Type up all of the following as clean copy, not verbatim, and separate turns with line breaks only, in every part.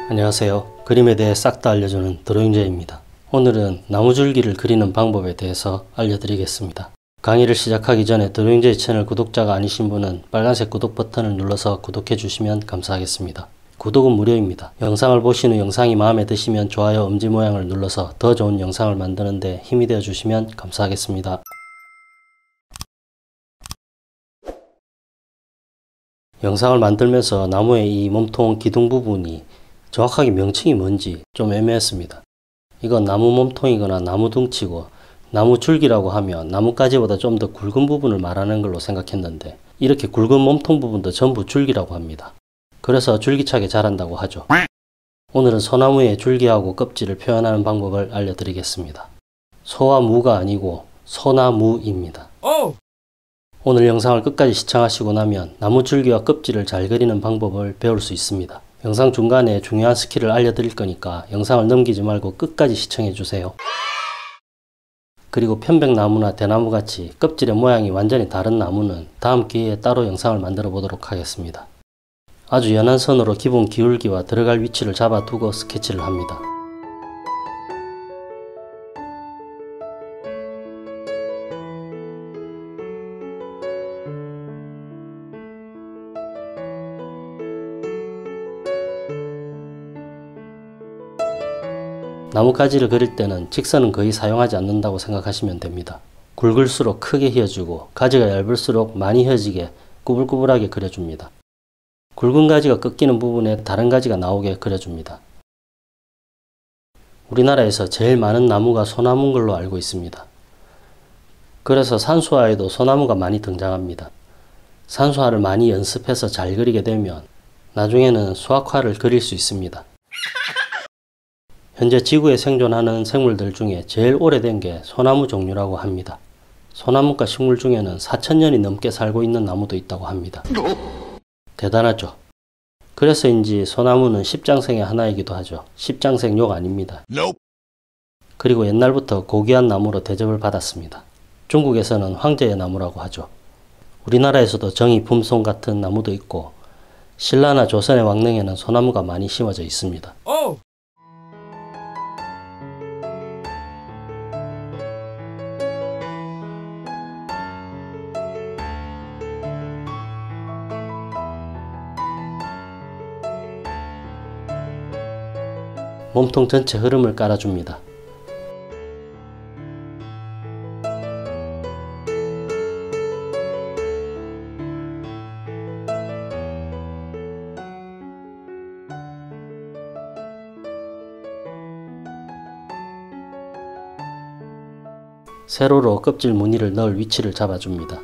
안녕하세요. 그림에 대해 싹 다 알려주는 드로잉제이입니다. 오늘은 나무줄기를 그리는 방법에 대해서 알려드리겠습니다. 강의를 시작하기 전에 드로잉제이 채널 구독자가 아니신 분은 빨간색 구독 버튼을 눌러서 구독해 주시면 감사하겠습니다. 구독은 무료입니다. 영상을 보신 후 영상이 마음에 드시면 좋아요 엄지 모양을 눌러서 더 좋은 영상을 만드는 데 힘이 되어 주시면 감사하겠습니다. 영상을 만들면서 나무의 이 몸통 기둥 부분이 정확하게 명칭이 뭔지 좀 애매했습니다. 이건 나무 몸통이거나 나무 둥치고 나무 줄기라고 하면 나뭇가지보다 좀 더 굵은 부분을 말하는 걸로 생각했는데 이렇게 굵은 몸통 부분도 전부 줄기라고 합니다. 그래서 줄기차게 자란다고 하죠. 오늘은 소나무의 줄기하고 껍질을 표현하는 방법을 알려드리겠습니다. 소와 무가 아니고 소나무입니다. 오늘 영상을 끝까지 시청하시고 나면 나무 줄기와 껍질을 잘 그리는 방법을 배울 수 있습니다. 영상 중간에 중요한 스킬을 알려드릴 거니까 영상을 넘기지 말고 끝까지 시청해 주세요. 그리고 편백나무나 대나무같이 껍질의 모양이 완전히 다른 나무는 다음 기회에 따로 영상을 만들어 보도록 하겠습니다. 아주 연한 선으로 기본 기울기와 들어갈 위치를 잡아두고 스케치를 합니다. 나뭇가지를 그릴 때는 직선은 거의 사용하지 않는다고 생각하시면 됩니다. 굵을수록 크게 휘어주고 가지가 얇을수록 많이 휘어지게 꾸불꾸불하게 그려줍니다. 굵은 가지가 꺾이는 부분에 다른 가지가 나오게 그려줍니다. 우리나라에서 제일 많은 나무가 소나무인 걸로 알고 있습니다. 그래서 산수화에도 소나무가 많이 등장합니다. 산수화를 많이 연습해서 잘 그리게 되면 나중에는 수학화를 그릴 수 있습니다. 현재 지구에 생존하는 생물들 중에 제일 오래된 게 소나무 종류라고 합니다. 소나무과 식물 중에는 4000년이 넘게 살고 있는 나무도 있다고 합니다. 대단하죠? 그래서인지 소나무는 십장생의 하나이기도 하죠. 십장생욕 아닙니다. 그리고 옛날부터 고귀한 나무로 대접을 받았습니다. 중국에서는 황제의 나무라고 하죠. 우리나라에서도 정이 품송 같은 나무도 있고 신라나 조선의 왕릉에는 소나무가 많이 심어져 있습니다. 몸통 전체 흐름을 깔아줍니다. 세로로 껍질 무늬를 넣을 위치를 잡아줍니다.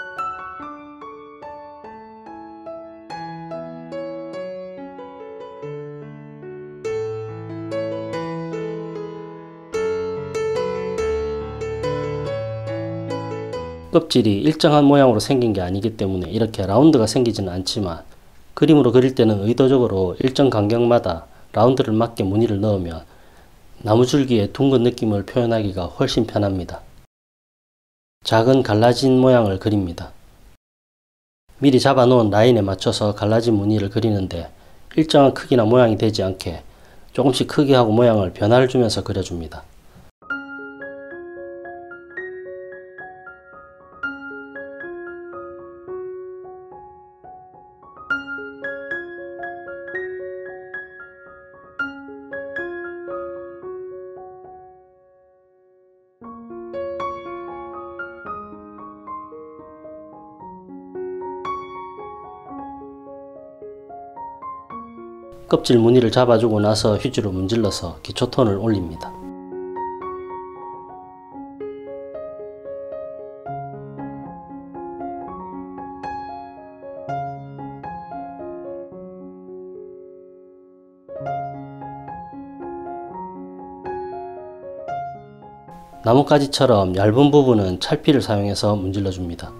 껍질이 일정한 모양으로 생긴 게 아니기 때문에 이렇게 라운드가 생기지는 않지만 그림으로 그릴 때는 의도적으로 일정 간격마다 라운드를 맞게 무늬를 넣으면 나무줄기의 둥근 느낌을 표현하기가 훨씬 편합니다. 작은 갈라진 모양을 그립니다. 미리 잡아놓은 라인에 맞춰서 갈라진 무늬를 그리는데 일정한 크기나 모양이 되지 않게 조금씩 크기하고 모양을 변화를 주면서 그려줍니다. 껍질 무늬를 잡아주고 나서 휴지로 문질러서 기초톤을 올립니다. 나뭇가지처럼 얇은 부분은 찰피를 사용해서 문질러 줍니다.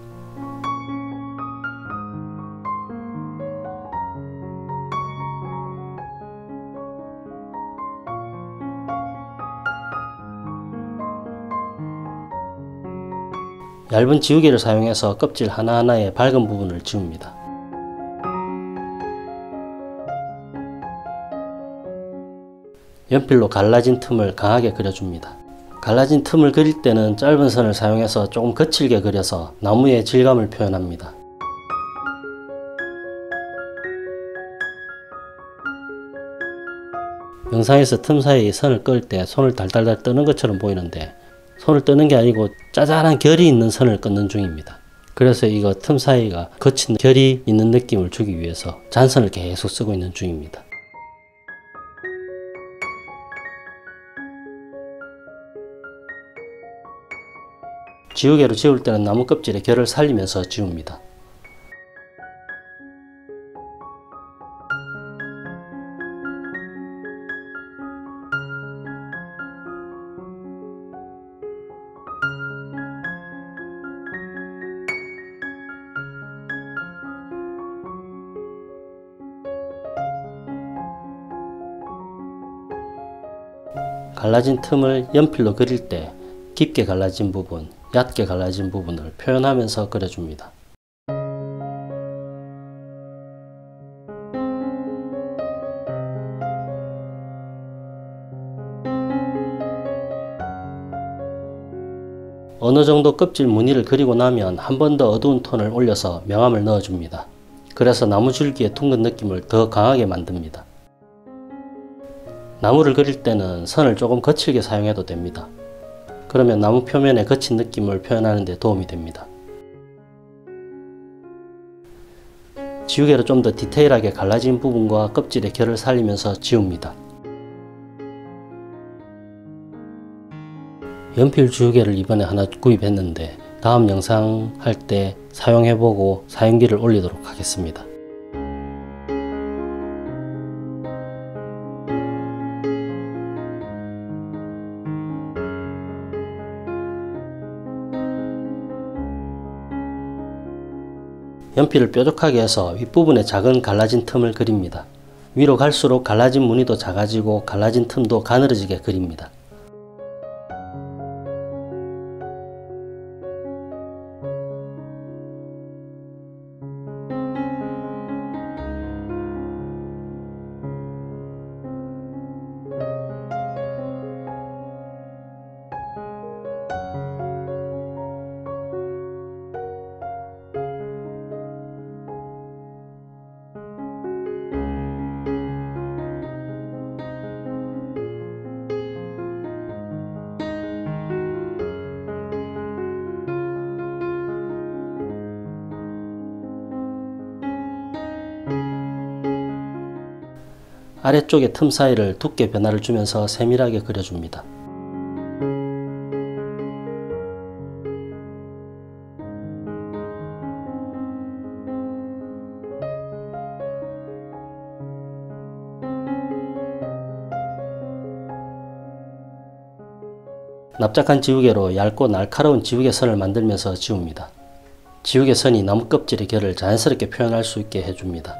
얇은 지우개를 사용해서 껍질 하나하나의 밝은 부분을 지웁니다. 연필로 갈라진 틈을 강하게 그려줍니다. 갈라진 틈을 그릴 때는 짧은 선을 사용해서 조금 거칠게 그려서 나무의 질감을 표현합니다. 영상에서 틈 사이에 선을 그을 때 손을 달달달 뜨는 것처럼 보이는데 손을 뜨는 게 아니고 짜잘한 결이 있는 선을 끊는 중입니다. 그래서 이거 틈 사이가 거친 결이 있는 느낌을 주기 위해서 잔선을 계속 쓰고 있는 중입니다. 지우개로 지울 때는 나무 껍질의 결을 살리면서 지웁니다. 갈라진 틈을 연필로 그릴 때 깊게 갈라진 부분, 얕게 갈라진 부분을 표현하면서 그려줍니다. 어느 정도 껍질 무늬를 그리고 나면 한 번 더 어두운 톤을 올려서 명암을 넣어줍니다. 그래서 나무 줄기의 둥근 느낌을 더 강하게 만듭니다. 나무를 그릴 때는 선을 조금 거칠게 사용해도 됩니다. 그러면 나무 표면의 거친 느낌을 표현하는 데 도움이 됩니다. 지우개로 좀 더 디테일하게 갈라진 부분과 껍질의 결을 살리면서 지웁니다. 연필 지우개를 이번에 하나 구입했는데 다음 영상 할 때 사용해보고 사용기를 올리도록 하겠습니다. 연필을 뾰족하게 해서 윗부분에 작은 갈라진 틈을 그립니다. 위로 갈수록 갈라진 무늬도 작아지고 갈라진 틈도 가늘어지게 그립니다. 아래쪽의 틈 사이를 두께 변화를 주면서 세밀하게 그려줍니다. 납작한 지우개로 얇고 날카로운 지우개 선을 만들면서 지웁니다. 지우개 선이 나무 껍질의 결을 자연스럽게 표현할 수 있게 해줍니다.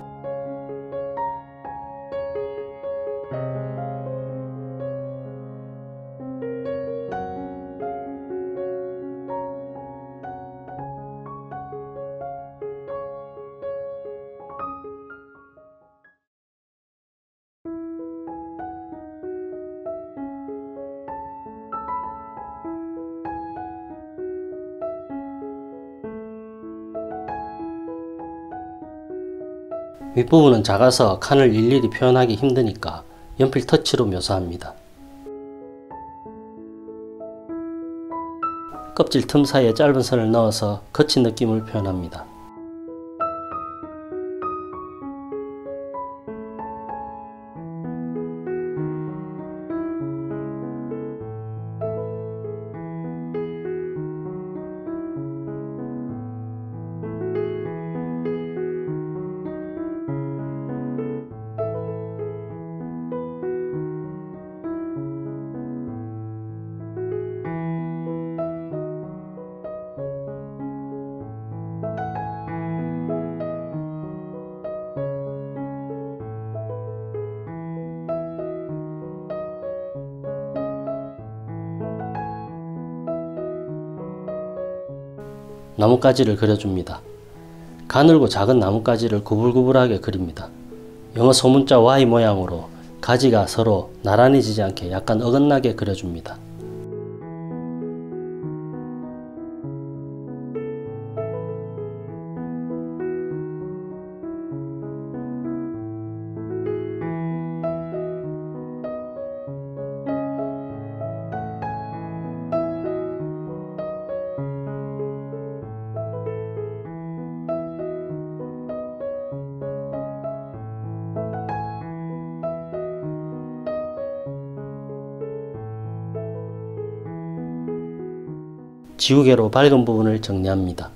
윗부분은 작아서 칸을 일일이 표현하기 힘드니까 연필 터치로 묘사합니다. 껍질 틈 사이에 짧은 선을 넣어서 거친 느낌을 표현합니다. 나뭇가지를 그려줍니다. 가늘고 작은 나뭇가지를 구불구불하게 그립니다. 영어 소문자 Y 모양으로 가지가 서로 나란히 지지 않게 약간 어긋나게 그려줍니다. 지우개로 밝은 부분을 정리합니다.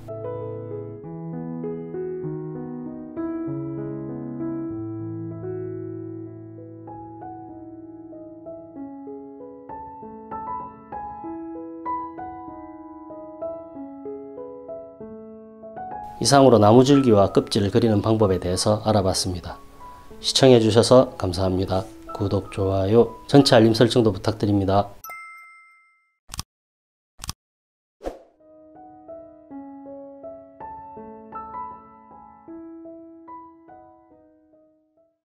이상으로 나무줄기와 껍질을 그리는 방법에 대해서 알아봤습니다. 시청해 주셔서 감사합니다. 구독, 좋아요, 전체 알림 설정도 부탁드립니다.